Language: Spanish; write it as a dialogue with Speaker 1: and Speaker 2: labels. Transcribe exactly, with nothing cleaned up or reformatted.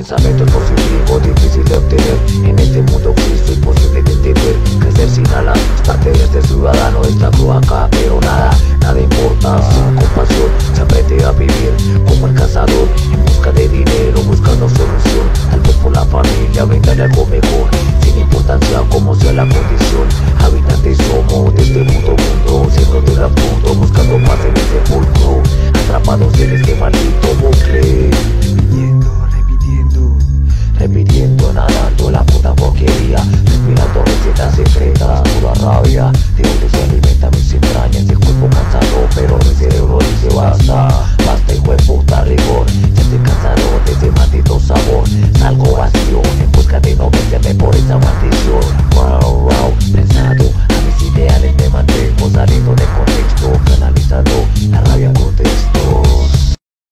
Speaker 1: pensamientos positivos, difícil de obtener. En este mundo Cristo imposible de entender. Crecer sin alas, parte de este ciudadano esta cloaca, pero nada, nada importa. Sin compasión se aprende a vivir como el cazador, en busca de dinero, buscando solución. Tal vez por la familia venga algo mejor, sin importancia como sea la condición. Habitantes somos de este mundo, mundo, siendo del absurdo, buscando paz en el sepulcro, atrapados en este maldito bucle. Repitiendo, repitiendo, repitiendo, nadando la puta porquería, respirando recetas secretas, pura rabia. De donde se alimenta mis entrañas, el cuerpo cansado, pero mi cerebro dice basta, basta hijo de puta rigor. Ya estoy cansado de ese maldito sabor, salgo vacío en busca de no vencerme por esa maldición.